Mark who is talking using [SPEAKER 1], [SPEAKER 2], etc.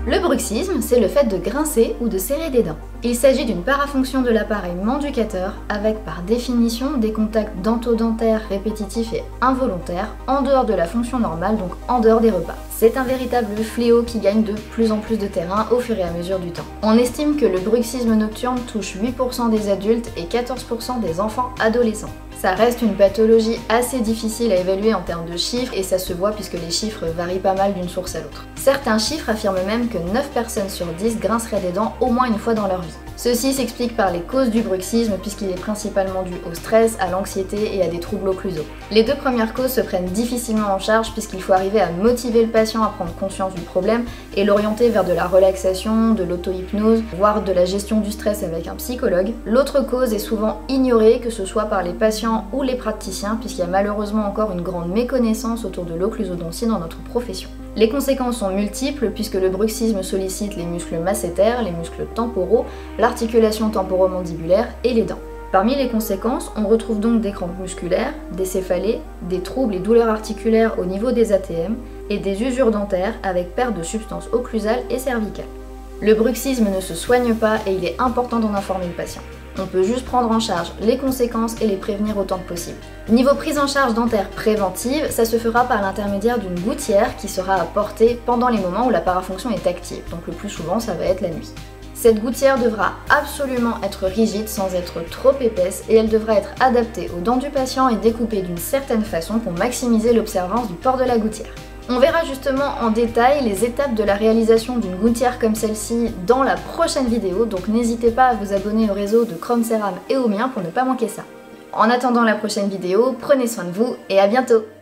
[SPEAKER 1] Le bruxisme, c'est le fait de grincer ou de serrer des dents. Il s'agit d'une parafonction de l'appareil manducateur avec par définition des contacts dento-dentaires répétitifs et involontaires en dehors de la fonction normale, donc en dehors des repas. C'est un véritable fléau qui gagne de plus en plus de terrain au fur et à mesure du temps. On estime que le bruxisme nocturne touche 8% des adultes et 14% des enfants adolescents. Ça reste une pathologie assez difficile à évaluer en termes de chiffres et ça se voit puisque les chiffres varient pas mal d'une source à l'autre. Certains chiffres affirment même que 9 personnes sur 10 grinceraient des dents au moins une fois dans leur vie. Ceci s'explique par les causes du bruxisme puisqu'il est principalement dû au stress, à l'anxiété et à des troubles occlusaux. Les deux premières causes se prennent difficilement en charge puisqu'il faut arriver à motiver le patient à prendre conscience du problème et l'orienter vers de la relaxation, de l'auto-hypnose, voire de la gestion du stress avec un psychologue. L'autre cause est souvent ignorée, que ce soit par les patients ou les praticiens, puisqu'il y a malheureusement encore une grande méconnaissance autour de l'occlusodontie dans notre profession. Les conséquences sont multiples puisque le bruxisme sollicite les muscles masséters, les muscles temporaux, l'articulation temporomandibulaire et les dents. Parmi les conséquences, on retrouve donc des crampes musculaires, des céphalées, des troubles et douleurs articulaires au niveau des ATM et des usures dentaires avec perte de substances occlusales et cervicales. Le bruxisme ne se soigne pas et il est important d'en informer le patient. On peut juste prendre en charge les conséquences et les prévenir autant que possible. Niveau prise en charge dentaire préventive, ça se fera par l'intermédiaire d'une gouttière qui sera à porter pendant les moments où la parafonction est active, donc le plus souvent ça va être la nuit. Cette gouttière devra absolument être rigide sans être trop épaisse et elle devra être adaptée aux dents du patient et découpée d'une certaine façon pour maximiser l'observance du port de la gouttière. On verra justement en détail les étapes de la réalisation d'une gouttière comme celle-ci dans la prochaine vidéo, donc n'hésitez pas à vous abonner au réseau de Chrome Ceram et au mien pour ne pas manquer ça. En attendant la prochaine vidéo, prenez soin de vous et à bientôt!